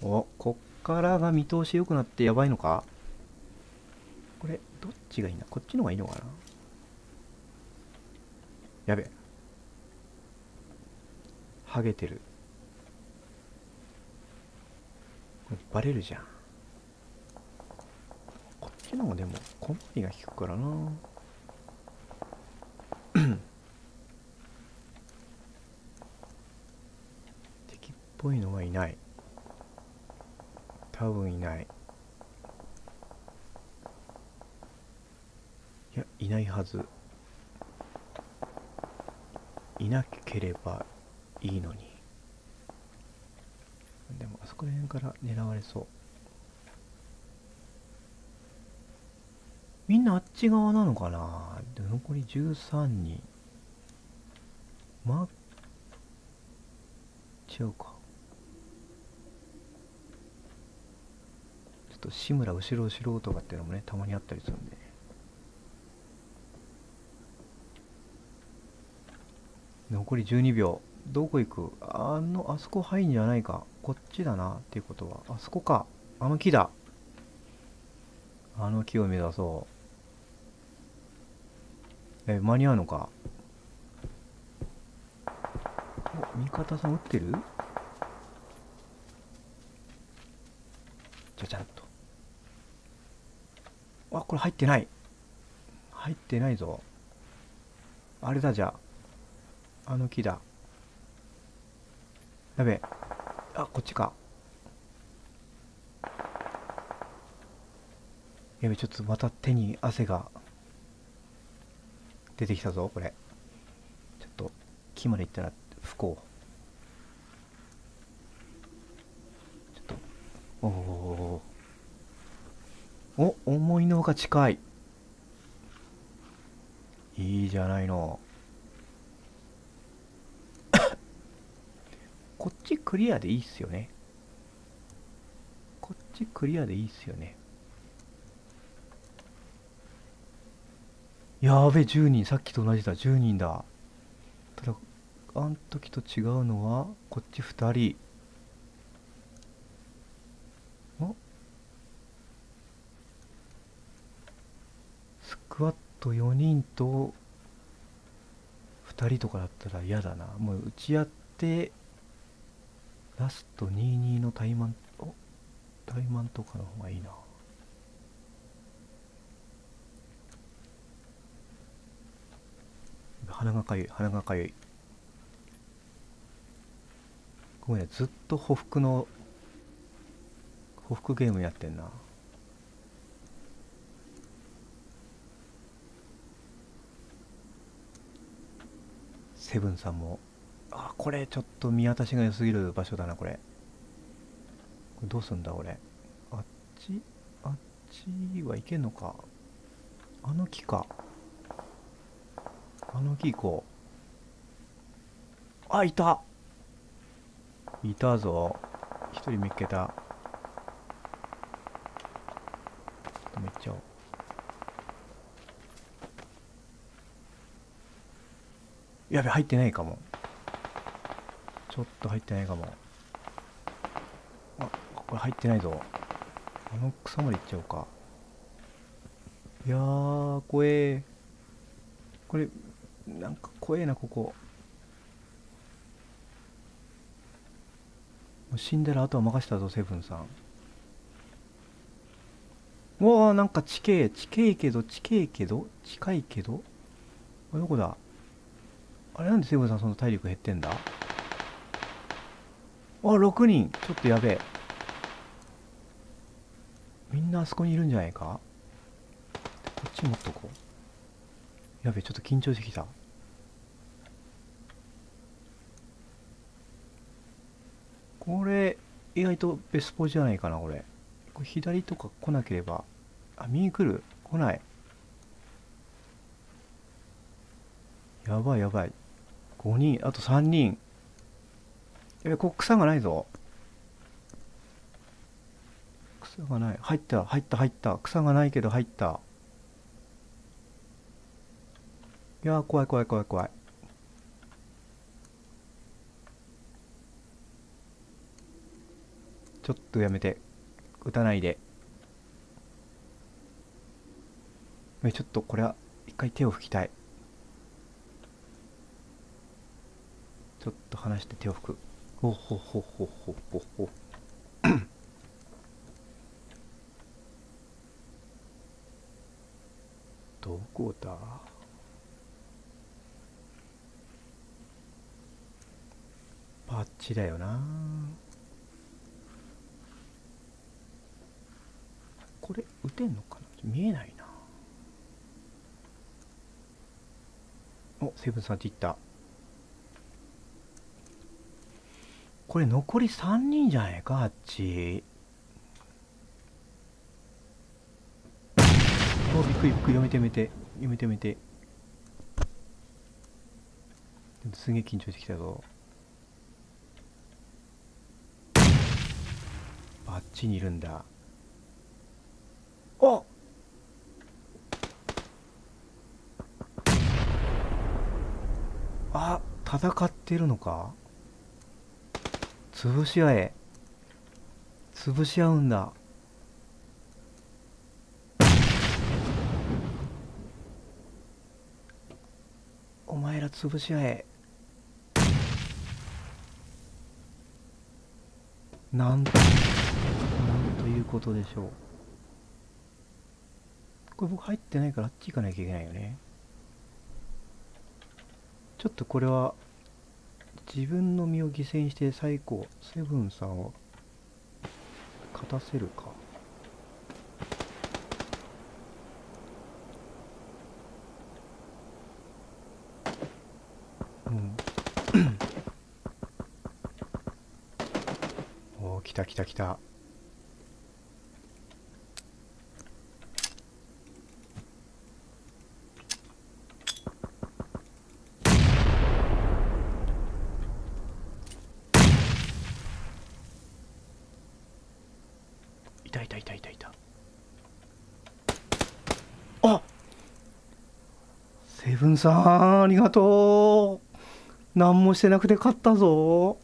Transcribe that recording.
お、こっからが見通し良くなってやばいのか？これ、どっちがいいな？こっちの方がいいのかな？やべ。ハゲてる。これバレるじゃん。こっちの方がでも、小回りが利くからな。敵っぽいのはいない。多分いない。いや、いないはず。いなければいいのに。でもあそこら辺から狙われそう。みんなあっち側なのかな？で残り13人。まあ、違うか。ちょっと志村後ろ後ろとかっていうのもね、たまにあったりするんで。残り12秒。どこ行く？あそこ入んじゃないか。こっちだな。っていうことは、あそこか。あの木だ。あの木を目指そう。間に合うのか？お、味方さん撃ってる？じゃちゃんと。あ、これ入ってない。入ってないぞ。あれだじゃあ。あの木だ。やべえ。あ、こっちか。やべえ、ちょっとまた手に汗が出てきたぞ、これ。ちょっと、木まで行ったら不幸。ちょっと、おおお、思いのほか近い。いいじゃないの。こっちクリアでいいっすよね。こっちクリアでいいっすよね。やべえ、10人。さっきと同じだ。10人だ。ただ、あん時と違うのは、こっち2人。お、スクワット4人と2人とかだったら嫌だな。もう打ち合って、ラスト22の怠慢、怠慢とかの方がいいな。鼻がかゆい、鼻がかゆい。ごめんね、ずっとほふくゲームやってんな。セブンさんも。これちょっと見渡しが良すぎる場所だな、これ。これどうすんだ、これ。あっち、あっちはいけんのか。あの木か。あの木行こう。いた。いたぞ。一人見っけた。めっちゃおう。やべ、入ってないかも。ちょっと入ってないかも。これ入ってないぞ。あの草まで行っちゃおうか。いやー、怖え。これ、なんか怖えな、ここ。もう死んだらあとは任せたぞ、セブンさん。うわー、なんか近いけど、近いけど。どこだ？あれなんでセブンさんその体力減ってんだ？6人。ちょっとやべえ。みんなあそこにいるんじゃないか？こっち持っとこう。やべえ、ちょっと緊張してきた。これ、意外とベスポじゃないかな、これ。これ左とか来なければ。右来る？来ない。やばいやばい。5人、あと3人。ここ草がないぞ。草がない。入った、入った、入った。草がないけど入った。いやー、怖い怖い怖い怖い。 ちょっとやめて、撃たないで。ちょっとこれは一回手を拭きたい。ちょっと離して手を拭く。ほほほほほほほ。どこだ。パッチだよな。これ撃てんのかな、見えないな。お、セブンさんって言った。これ残り3人じゃないか、あっち。お、びっくりびっくり、やめてやめてやめてやめて。すげえ緊張してきたぞ。あっちにいるんだ。あ、あ、戦ってるのか。潰し合え。潰し合うんだ。お前ら潰し合え。なんということでしょう。これ僕入ってないからあっち行かなきゃいけないよね。ちょっとこれは自分の身を犠牲にして最高セブンさんを勝たせるか。うん。おー、来た来た来た。いたいたいたいたいた。あ、セブンさんありがとう。何もしてなくて勝ったぞ。